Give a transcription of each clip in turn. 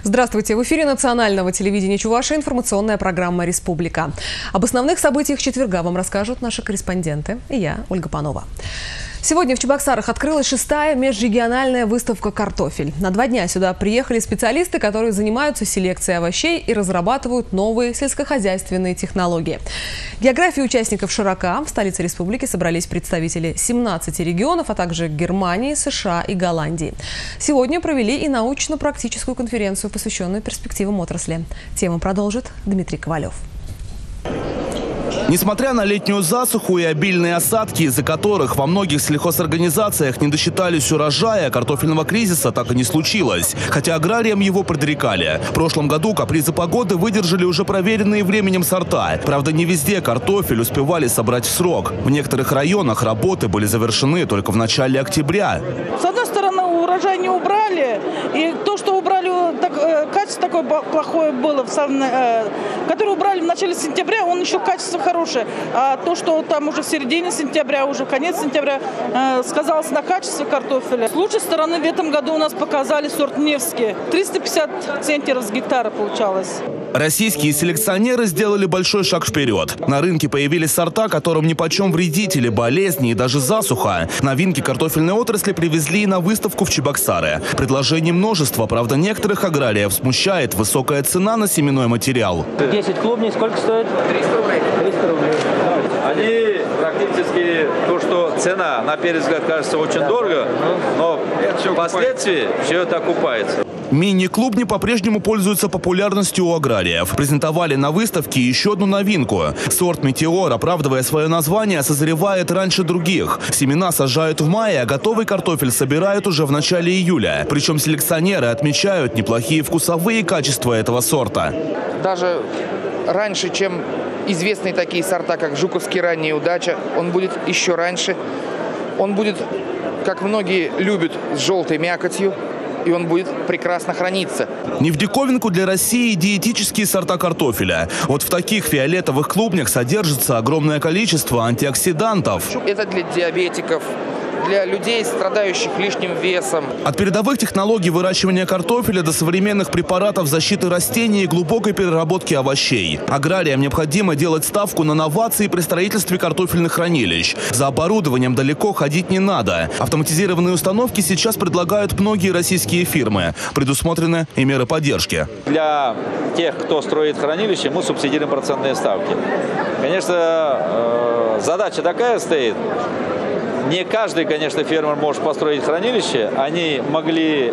Здравствуйте! В эфире национального телевидения Чувашии информационная программа «Республика». Об основных событиях четверга вам расскажут наши корреспонденты и я, Ольга Панова. Сегодня в Чебоксарах открылась 6-я межрегиональная выставка «Картофель». На 2 дня сюда приехали специалисты, которые занимаются селекцией овощей и разрабатывают новые сельскохозяйственные технологии. География участников широка. В столице республики собрались представители 17 регионов, а также Германии, США и Голландии. Сегодня провели и научно-практическую конференцию, посвященную перспективам отрасли. Тему продолжит Дмитрий Ковалев. Несмотря на летнюю засуху и обильные осадки, из-за которых во многих сельхозорганизациях не досчитались урожая, картофельного кризиса так и не случилось. Хотя аграриям его предрекали. В прошлом году капризы погоды выдержали уже проверенные временем сорта. Правда, не везде картофель успевали собрать в срок. В некоторых районах работы были завершены только в начале октября. С одной стороны, урожай не убрали. И то, что убрали, качество такое плохое было, которое убрали в начале сентября, он еще качество хорошее. А то, что там уже в середине сентября, уже конец сентября, сказалось на качестве картофеля. С лучшей стороны в этом году у нас показали сорт Невский. 350 центнеров с гектара получалось. Российские селекционеры сделали большой шаг вперед. На рынке появились сорта, которым нипочем вредители, болезни и даже засуха. Новинки картофельной отрасли привезли и на выставку в Чебоксары. Предложений множество, правда, некоторых аграриев смущает высокая цена на семенной материал. 10 клубней сколько стоит? 300 рублей. 300 рублей. Они практически, то, что цена, на первый взгляд, кажется очень дорого, но впоследствии все это окупается. Мини-клубни по-прежнему пользуются популярностью у аграриев. Презентовали на выставке еще одну новинку. Сорт «Метеор», оправдывая свое название, созревает раньше других. Семена сажают в мае, а готовый картофель собирают уже в начале июля. Причем селекционеры отмечают неплохие вкусовые качества этого сорта. Даже раньше, чем известные такие сорта, как «Жуковский ранняя удача», он будет еще раньше. Он будет, как многие любят, с желтой мякотью. И он будет прекрасно храниться. Не в диковинку для России диетические сорта картофеля. Вот в таких фиолетовых клубнях содержится огромное количество антиоксидантов. Это для диабетиков, для людей, страдающих лишним весом. От передовых технологий выращивания картофеля до современных препаратов защиты растений и глубокой переработки овощей. Аграриям необходимо делать ставку на новации при строительстве картофельных хранилищ. За оборудованием далеко ходить не надо. Автоматизированные установки сейчас предлагают многие российские фирмы. Предусмотрены и меры поддержки. Для тех, кто строит хранилище, мы субсидируем процентные ставки. Конечно, задача такая стоит. Не каждый, конечно, фермер может построить хранилище. Они могли,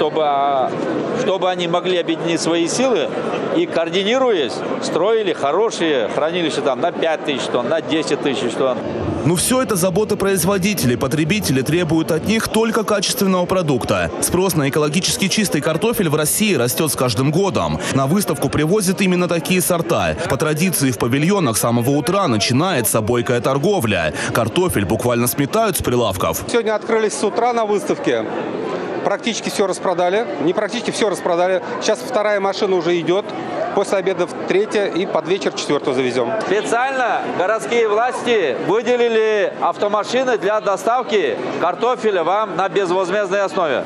чтобы они могли объединить свои силы и, координируясь, строили хорошие хранилища там, на 5 тысяч тонн, на 10 тысяч тонн. Но все это забота производителей. Потребители требуют от них только качественного продукта. Спрос на экологически чистый картофель в России растет с каждым годом. На выставку привозят именно такие сорта. По традиции в павильонах с самого утра начинается бойкая торговля. Картофель буквально сметают с прилавков. Сегодня открылись с утра на выставке. Практически все распродали. Не практически все распродали. Сейчас 2-я машина уже идет. После обеда 3-я и под вечер 4-ю завезем. Специально Городские власти выделили автомашины для доставки картофеля вам на безвозмездной основе.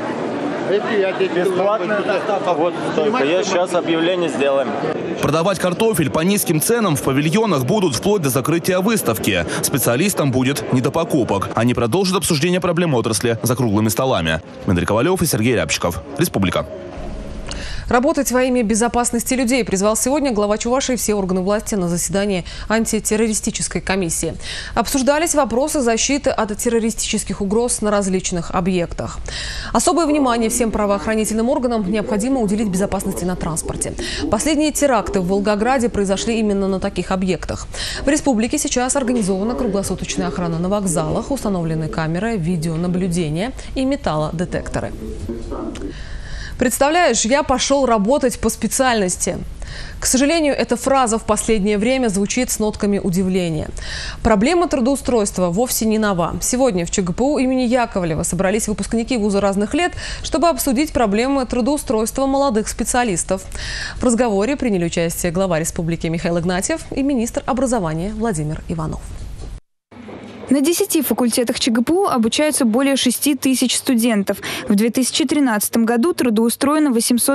Бесплатная доставка. Вот только сейчас объявление сделаем. Продавать картофель по низким ценам в павильонах будут вплоть до закрытия выставки. Специалистам будет не до покупок. Они продолжат обсуждение проблем отрасли за круглыми столами. Дмитрий Ковалев и Сергей Рябчиков. Республика. Работать во имя безопасности людей призвал сегодня глава Чувашии все органы власти на заседании антитеррористической комиссии. Обсуждались вопросы защиты от террористических угроз на различных объектах. Особое внимание всем правоохранительным органам необходимо уделить безопасности на транспорте. Последние теракты в Волгограде произошли именно на таких объектах. В республике сейчас организована круглосуточная охрана на вокзалах, установлены камеры видеонаблюдения и металлодетекторы. Представляешь, я пошел работать по специальности. К сожалению, эта фраза в последнее время звучит с нотками удивления. Проблема трудоустройства вовсе не нова. Сегодня в ЧГПУ имени Яковлева собрались выпускники вуза разных лет, чтобы обсудить проблемы трудоустройства молодых специалистов. В разговоре приняли участие глава республики Михаил Игнатьев и министр образования Владимир Иванов. На 10 факультетах ЧГПУ обучаются более 6 тысяч студентов. В 2013 году трудоустроено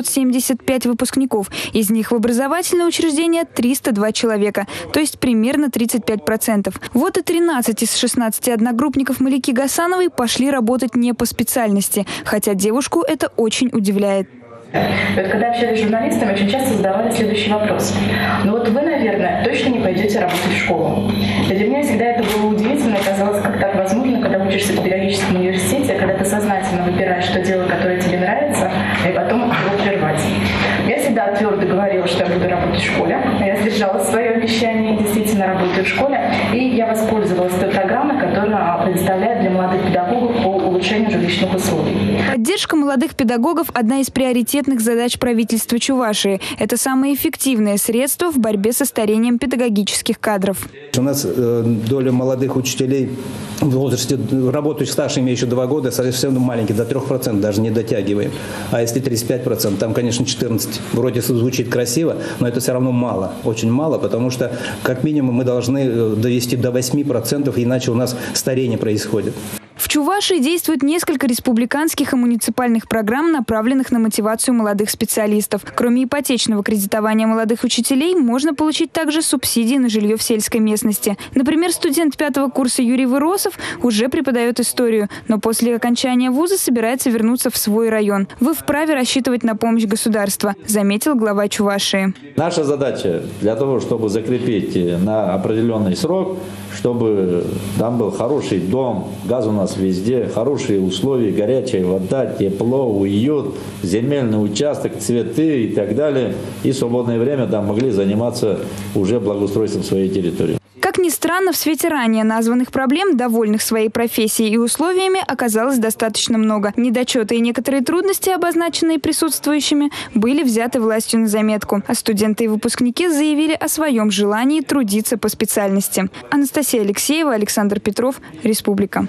875 выпускников. Из них в образовательное учреждение 302 человека, то есть примерно 35%. Вот и 13 из 16 одногруппников Малики Гасановой пошли работать не по специальности, хотя девушку это очень удивляет. Вот когда общались с журналистами, очень часто задавали следующий вопрос. Ну вот вы, наверное, точно не пойдете работать в школу. Для меня всегда это было удивительно, и казалось, как так возможно, когда учишься в педагогическом университете, когда ты сознательно выбираешь то дело, которое тебе нравится, и потом его прервать. Я всегда твердо говорила, что я буду работать в школе. Я сдержала свое обещание и действительно работаю в школе. И я воспользовалась той программой, которая предоставляет для молодых педагогов по улучшению жилищных условий. Поддержка молодых педагогов – одна из приоритетных задач правительства Чувашии. Это самое эффективное средство в борьбе со старением педагогических кадров. У нас доля молодых учителей в возрасте, работающих стаж, имеющих 2 года, совсем маленький, до 3% даже не дотягиваем. А если 35%, там, конечно, 14%. Вроде звучит красиво, но это все равно мало, очень мало, потому что, как минимум, мы должны довести до 8%, иначе у нас старение происходит. В Чувашии действует несколько республиканских и муниципальных программ, направленных на мотивацию молодых специалистов. Кроме ипотечного кредитования молодых учителей, можно получить также субсидии на жилье в сельской местности. Например, студент 5-го курса Юрий Выросов уже преподает историю, но после окончания вуза собирается вернуться в свой район. Вы вправе рассчитывать на помощь государства, заметил глава Чувашии. Наша задача для того, чтобы закрепить на определенный срок, чтобы там был хороший дом, газ у нас везде, хорошие условия, горячая вода, тепло, уют, земельный участок, цветы и так далее. И в свободное время там могли заниматься уже благоустройством своей территории. Как ни странно, в свете ранее названных проблем, довольных своей профессией и условиями, оказалось достаточно много. Недочеты и некоторые трудности, обозначенные присутствующими, были взяты властью на заметку. А студенты и выпускники заявили о своем желании трудиться по специальности. Анастасия Алексеева, Александр Петров, Республика.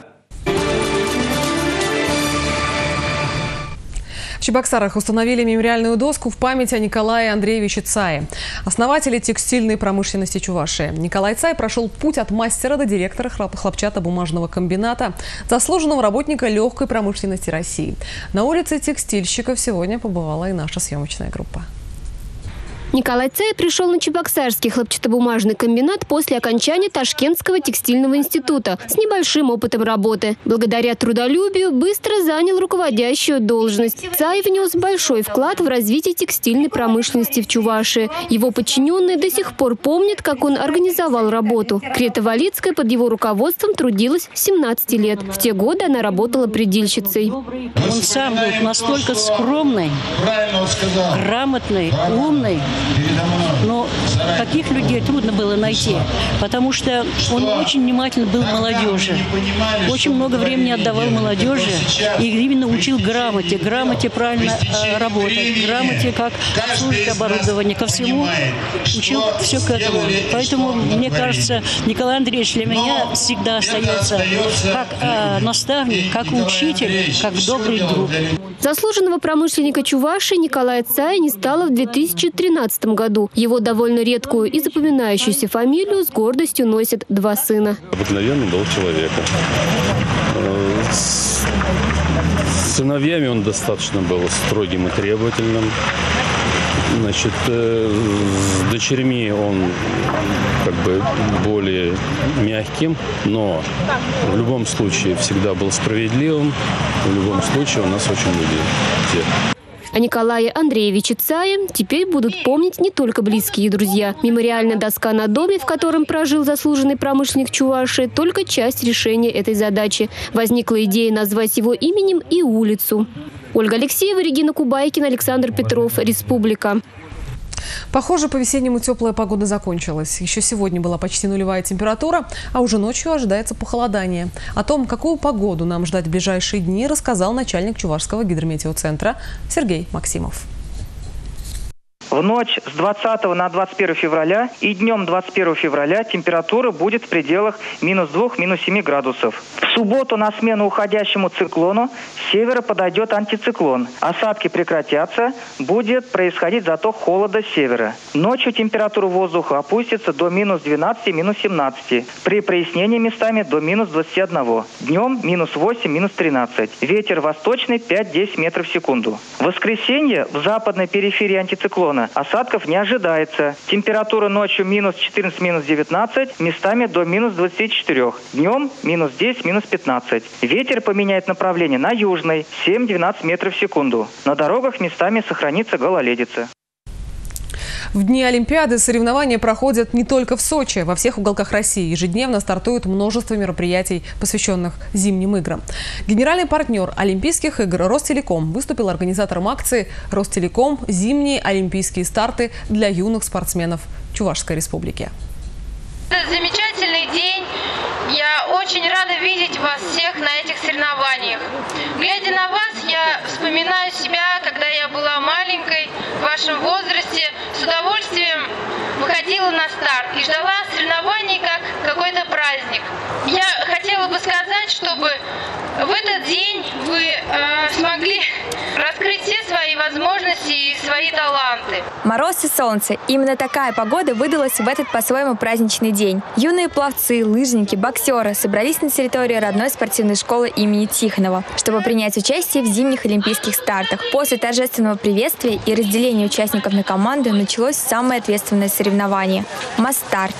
В Чебоксарах установили мемориальную доску в память о Николае Андреевиче Цае, основателе текстильной промышленности Чувашии. Николай Цай прошел путь от мастера до директора хлопчатобумажного комбината, заслуженного работника легкой промышленности России. На улице текстильщиков сегодня побывала и наша съемочная группа. Николай Цай пришел на Чебоксарский хлопчатобумажный комбинат после окончания Ташкентского текстильного института с небольшим опытом работы. Благодаря трудолюбию быстро занял руководящую должность. Цай внес большой вклад в развитие текстильной промышленности в Чувашии. Его подчиненные до сих пор помнят, как он организовал работу. Крета Валицкая под его руководством трудилась 17 лет. В те годы она работала предельщицей. Он сам был настолько скромный, грамотный, умный. Но таких людей трудно было найти, потому что он очень внимательно был к молодежи. Очень много времени отдавал молодежи и именно учил грамоте правильно работать, грамоте, как обслуживать оборудование, ко всему учил все к этому. Поэтому, мне кажется, Николай Андреевич для меня всегда остается как наставник, как учитель, как добрый друг. Заслуженного промышленника Чувашии Николая Цая не стало в 2013 году. Его довольно редкую и запоминающуюся фамилию с гордостью носят 2 сына. Обыкновенный был человека. С сыновьями он достаточно был строгим и требовательным. Значит, с дочерьми он как бы более мягким, но в любом случае всегда был справедливым. В любом случае он нас очень любил. О Николае Андреевиче Цае теперь будут помнить не только близкие друзья. Мемориальная доска на доме, в котором прожил заслуженный промышленник Чувашии, только часть решения этой задачи. Возникла идея назвать его именем и улицу. Ольга Алексеева, Регина Кубайкина, Александр Петров, Республика. Похоже, по-весеннему теплая погода закончилась. Еще сегодня была почти нулевая температура, а уже ночью ожидается похолодание. О том, какую погоду нам ждать в ближайшие дни, рассказал начальник Чувашского гидрометеоцентра Сергей Максимов. В ночь с 20 на 21 февраля и днем 21 февраля температура будет в пределах -2, -7 градусов. В субботу на смену уходящему циклону с севера подойдет антициклон. Осадки прекратятся, будет происходить заток холода с севера. Ночью температура воздуха опустится до -12, -17. При прояснении местами до -21. Днем -8, -13. Ветер восточный 5-10 метров в секунду. В воскресенье в западной периферии антициклона осадков не ожидается. Температура ночью -14, -19, местами до -24. Днем -10, -15. Ветер поменяет направление на южный 7-12 метров в секунду. На дорогах местами сохранится гололедица. В дни Олимпиады соревнования проходят не только в Сочи. Во всех уголках России ежедневно стартует множество мероприятий, посвященных зимним играм. Генеральный партнер Олимпийских игр Ростелеком выступил организатором акции «Ростелеком. Зимние олимпийские старты для юных спортсменов Чувашской Республики». Это замечательный день. Я очень рада видеть вас всех на этих соревнованиях. Глядя на вас, я вспоминаю себя, когда я была маленькой, в вашем возрасте, с удовольствием выходила на старт и ждала соревнований как какой-то праздник. Я хотела бы сказать, чтобы в этот день вы смогли раскрыть все свои возможности и свои таланты. Мороз и солнце. Именно такая погода выдалась в этот по-своему праздничный день. Юные пловцы, лыжники, боксеры собрались на территории родной спортивной школы имени Тихонова, чтобы принять участие в зимних олимпийских стартах. После торжественного приветствия и разделения участников на команды началось самое ответственное соревнование – масс-старт.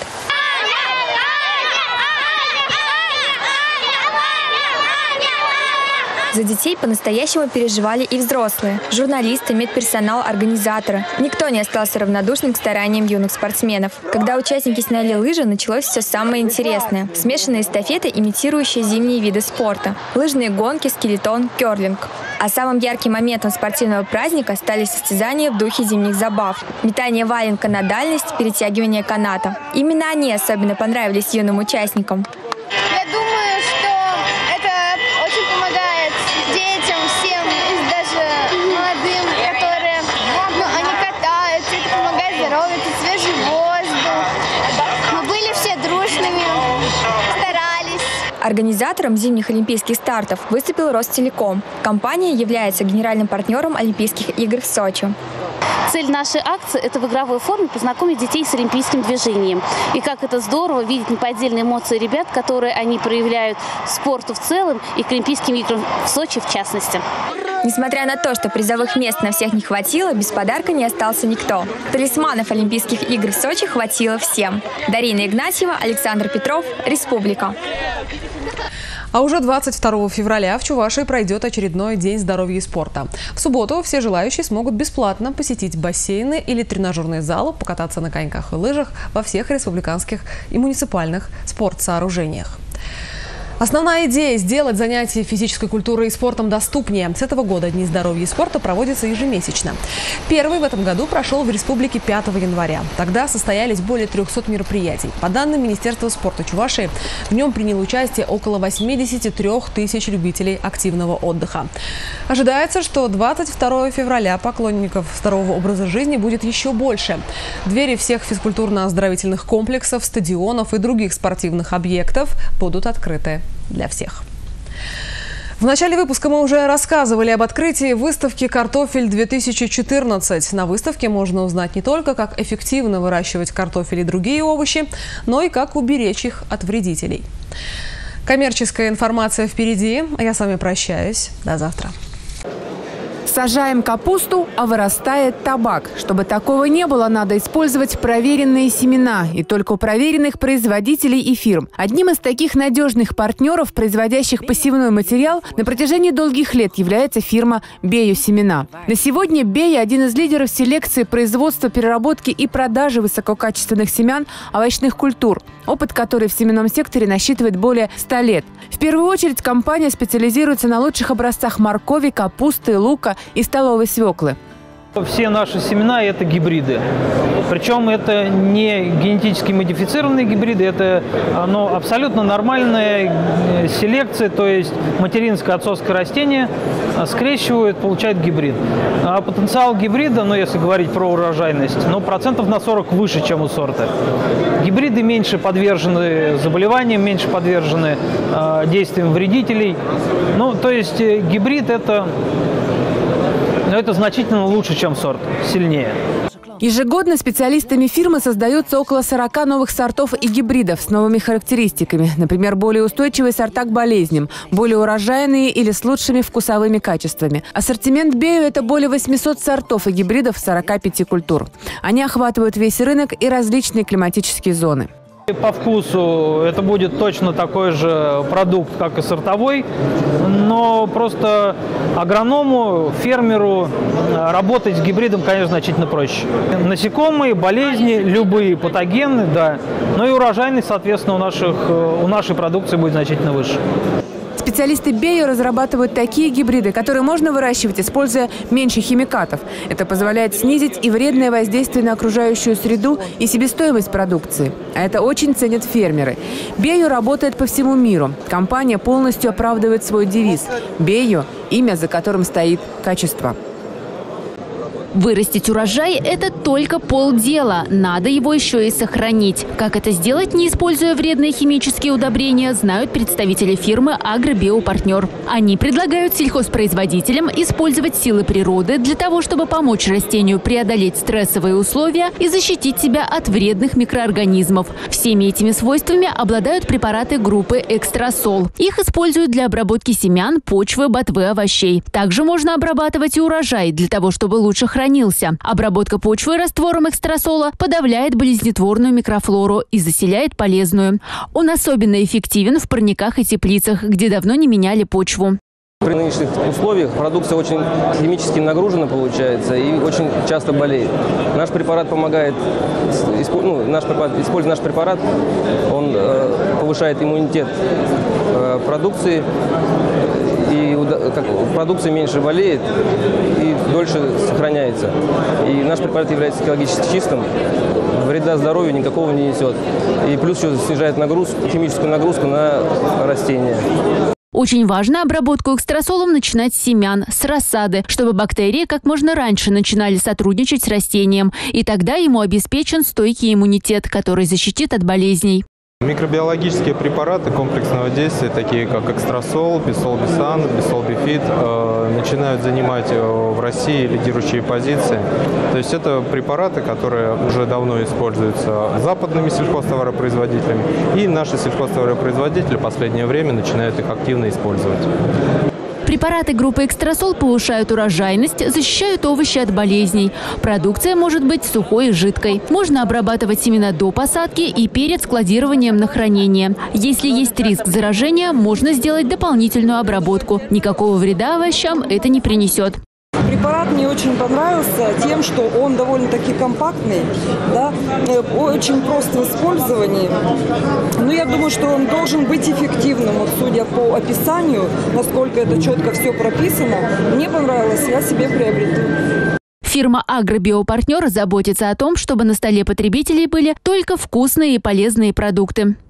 За детей по-настоящему переживали и взрослые – журналисты, медперсонал, организаторы. Никто не остался равнодушным к стараниям юных спортсменов. Когда участники сняли лыжи, началось все самое интересное – смешанные эстафеты, имитирующие зимние виды спорта. Лыжные гонки, скелетон, керлинг. А самым ярким моментом спортивного праздника стали состязания в духе зимних забав. Метание валенка на дальность, перетягивание каната. Именно они особенно понравились юным участникам. Я думаю, что это очень помогает детям, всем, даже молодым, которые они катаются, это помогает здоровью, это свежий воздух. Мы были все дружными, старались. Организатором зимних олимпийских стартов выступил Ростелеком. Компания является генеральным партнером Олимпийских игр в Сочи. Цель нашей акции – это в игровой форме познакомить детей с олимпийским движением. И как это здорово видеть неподдельные эмоции ребят, которые они проявляют к спорту в целом и к Олимпийским играм в Сочи в частности. Несмотря на то, что призовых мест на всех не хватило, без подарка не остался никто. Талисманов Олимпийских игр в Сочи хватило всем. Дарина Игнатьева, Александр Петров, Республика. А уже 22 февраля в Чувашии пройдет очередной день здоровья и спорта. В субботу все желающие смогут бесплатно посетить бассейны или тренажерные залы, покататься на коньках и лыжах во всех республиканских и муниципальных спортсооружениях. Основная идея – сделать занятия физической культурой и спортом доступнее. С этого года Дни здоровья и спорта проводятся ежемесячно. Первый в этом году прошел в республике 5 января. Тогда состоялись более 300 мероприятий. По данным Министерства спорта Чувашии, в нем приняло участие около 83 тысяч любителей активного отдыха. Ожидается, что 22 февраля поклонников здорового образа жизни будет еще больше. Двери всех физкультурно-оздоровительных комплексов, стадионов и других спортивных объектов будут открыты для всех. В начале выпуска мы уже рассказывали об открытии выставки «Картофель-2014». На выставке можно узнать не только, как эффективно выращивать картофель и другие овощи, но и как уберечь их от вредителей. Коммерческая информация впереди. Я с вами прощаюсь. До завтра. Сажаем капусту, а вырастает табак. Чтобы такого не было, надо использовать проверенные семена. И только у проверенных производителей и фирм. Одним из таких надежных партнеров, производящих посевной материал, на протяжении долгих лет является фирма «Биосемена». На сегодня «Бея» – один из лидеров селекции, производства, переработки и продажи высококачественных семян овощных культур, опыт который в семенном секторе насчитывает более 100 лет. В первую очередь компания специализируется на лучших образцах моркови, капусты, лука и столовой свеклы. Все наши семена – это гибриды. Причем это не генетически модифицированные гибриды, это абсолютно нормальная селекция, то есть материнское отцовское растение скрещивают, получают гибрид. А потенциал гибрида, если говорить про урожайность, процентов на 40 выше, чем у сорта. Гибриды меньше подвержены заболеваниям, меньше подвержены действиям вредителей. То есть гибрид это значительно лучше, чем сорт, сильнее. Ежегодно специалистами фирмы создается около 40 новых сортов и гибридов с новыми характеристиками. Например, более устойчивые сорта к болезням, более урожайные или с лучшими вкусовыми качествами. Ассортимент Био – это более 800 сортов и гибридов 45 культур. Они охватывают весь рынок и различные климатические зоны. По вкусу это будет точно такой же продукт, как и сортовой, но просто агроному, фермеру работать с гибридом, конечно, значительно проще. Насекомые, болезни, любые патогены, да, но и урожайность, соответственно, у нашей продукции будет значительно выше. Специалисты Био разрабатывают такие гибриды, которые можно выращивать, используя меньше химикатов. Это позволяет снизить и вредное воздействие на окружающую среду, и себестоимость продукции. А это очень ценят фермеры. Био работает по всему миру. Компания полностью оправдывает свой девиз «Био» – имя, за которым стоит качество. Вырастить урожай – это только полдела. Надо его еще и сохранить. Как это сделать, не используя вредные химические удобрения, знают представители фирмы «Агробиопартнер». Они предлагают сельхозпроизводителям использовать силы природы для того, чтобы помочь растению преодолеть стрессовые условия и защитить себя от вредных микроорганизмов. Всеми этими свойствами обладают препараты группы «Экстрасол». Их используют для обработки семян, почвы, ботвы, овощей. Также можно обрабатывать и урожай для того, чтобы лучше храниться. Обработка почвы раствором экстрасола подавляет болезнетворную микрофлору и заселяет полезную. Он особенно эффективен в парниках и теплицах, где давно не меняли почву. При нынешних условиях продукция очень химически нагружена получается и очень часто болеет. Наш препарат помогает, используя наш препарат, он повышает иммунитет продукции, и продукция меньше болеет и дольше сохраняется. И наш препарат является экологически чистым, вреда здоровью никакого не несет. И плюс еще снижает химическую нагрузку на растения. Очень важно обработку экстрасолом начинать с семян, с рассады, чтобы бактерии как можно раньше начинали сотрудничать с растением. И тогда ему обеспечен стойкий иммунитет, который защитит от болезней. Микробиологические препараты комплексного действия, такие как экстрасол, бисолбисан, бисолбифид, начинают занимать в России лидирующие позиции. То есть это препараты, которые уже давно используются западными сельхозтоваропроизводителями, и наши сельхозтоваропроизводители в последнее время начинают их активно использовать. Препараты группы «Экстрасол» повышают урожайность, защищают овощи от болезней. Продукция может быть сухой и жидкой. Можно обрабатывать семена до посадки и перед складированием на хранение. Если есть риск заражения, можно сделать дополнительную обработку. Никакого вреда овощам это не принесет. Препарат мне очень понравился тем, что он довольно-таки компактный, да, очень прост в использовании. Но я думаю, что он должен быть эффективным. Вот, судя по описанию, насколько это четко все прописано, мне понравилось, я себе приобрету. Фирма «Агробиопартнер» заботится о том, чтобы на столе потребителей были только вкусные и полезные продукты.